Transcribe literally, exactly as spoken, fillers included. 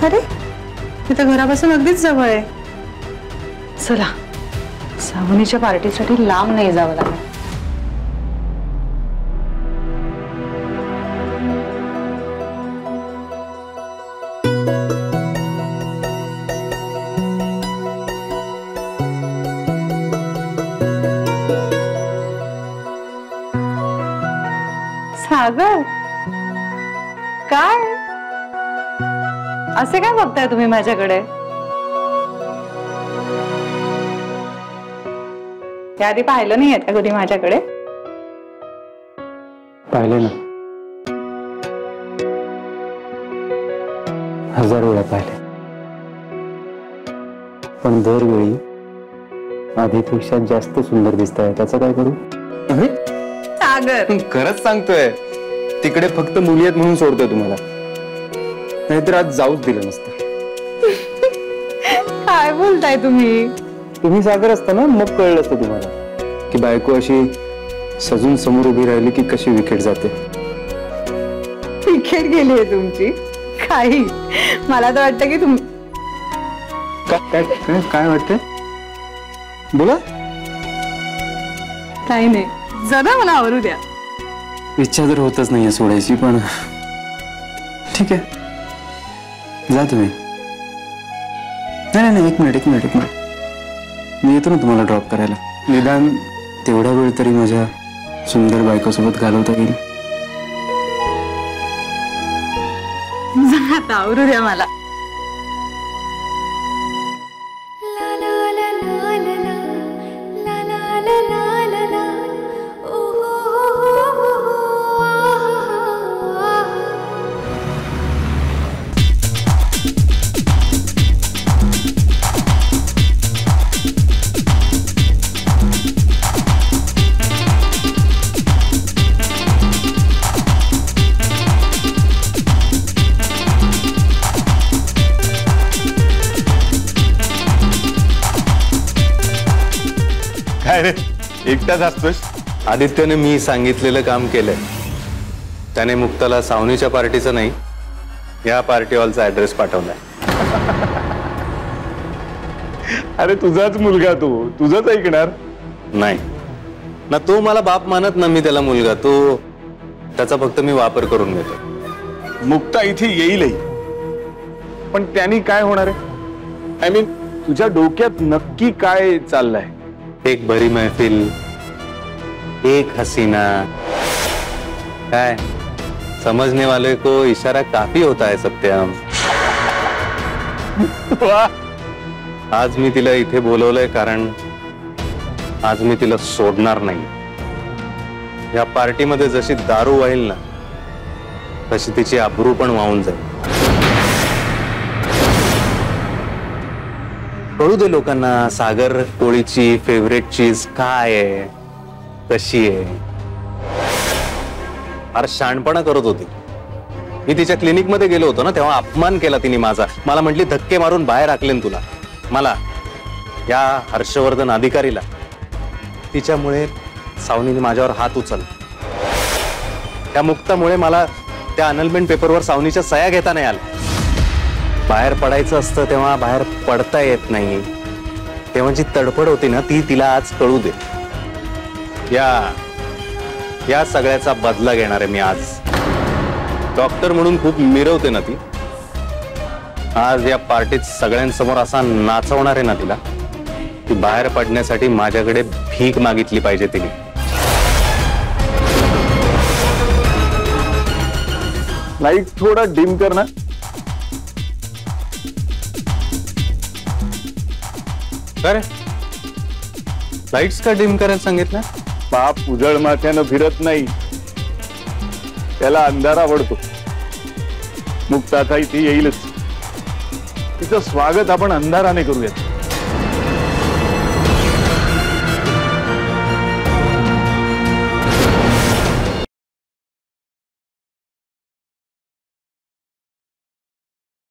अरे इथं घरापासून अगदीच जवळ आहे. चला सावनीच्या पार्टीसाठी लांब नाही जावं लागेल. सागर काय असे काय बघताय तुम्ही माझ्याकडे? याआधी पाहिलं नाही का कधी माझ्याकडे? पाहिले ना, हजार वेळा पाहिले, पण दरवेळी आधीपेक्षा जास्त सुंदर दिसताय. त्याचं काय करू? सागर खरंच सांगतोय, तिकडे फक्त मुली आहेत म्हणून सोडतोय तुम्हाला, नाहीतर आज जाऊच दिलं नसतं. काय बोलताय तुम्ही? तुम्ही सागर असता ना, मग कळलं असतं तुम्हाला की बायको अशी सजून समोर उभी राहिली की कशी विकेट जाते. विकेट गेली आहे तुमची? काही मला तर वाटतं की तुम काय काय काय वाटतंय? बोला. काही नाही, जरा मला आवरू द्या. इच्छा तर होतच नाहीये सोडायची, पण ठीक आहे, जा तुम्ही. नाही नाही एक मिनिट एक मिनिट एक मिनिट मी येतो ना तुम्हाला ड्रॉप करायला. निदान तेवढा वेळ तरी माझ्या सुंदर बायकोसोबत घालवता येईल. आता आवरू द्या मला. काय रे एकटाच असतोस? आदित्यने मी सांगितलेलं काम केलंय. त्याने मुक्ताला सावनीच्या पार्टीचं नाही, या पार्टी हॉलचा ऍड्रेस पाठवलाय. अरे तुझाच मुलगा, तू तुझंच ऐकणार नाही ना. तो मला बाप मानत ना, मी त्याला मुलगा. तो त्याचा फक्त मी वापर करून घेतो. मुक्ता इथे येईलही, पण त्यांनी काय होणार आहे? आय मीन तुझ्या डोक्यात नक्की काय चाललंय? एक भरी महफिल, एक हसीना. काय समझने वाले को इशारा काफी होता है सत्यम. आज मी तिला इथे बोलवलंय कारण आज मी तिला सोडणार नाही. या पार्टीमध्ये जशी दारू वाहील ना, तशी तिची आबरू पण वाहून जाईल. कळू दे लोकांना सागर कोळीची फेवरेट चीज काय आहे, कशी आहे. फार शहाणपणा करत होती. मी तिच्या क्लिनिक मध्ये गेलो होतो ना, तेव्हा अपमान केला तिने माझा. मला म्हटली धक्के मारून बाहेर हाकलेन तुला. मला या हर्षवर्धन अधिकारीला. तिच्यामुळे सावनीने माझ्यावर हात उचलला. त्या मुक्तामुळे मला त्या अनलमेंट पेपरवर सावनीच्या सह्या घेता नाही आल्या. बाहेर पडायचं असतं तेव्हा बाहेर पडता येत नाही. तेव्हा जी तडफड होती ना, ती तिला आज कळू दे. या या सगळ्याचा बदला घेणार आहे मी आज. डॉक्टर म्हणून खूप मिरवते ना ती. आज या पार्टीत सगळ्यांसमोर असा नाचवणार आहे ना तिला, ती बाहेर पडण्यासाठी माझ्याकडे भीक मागितली पाहिजे तिने. लाईट थोडा डिम कर ना. अरे लाईट्स का डिम करायला सांगितलं? बाप उजळ माथ्यानं फिरत नाही, त्याला अंधार आवडतो. मुक्ता आता इथे येईलच. तिचं स्वागत आपण अंधाराने करूयात.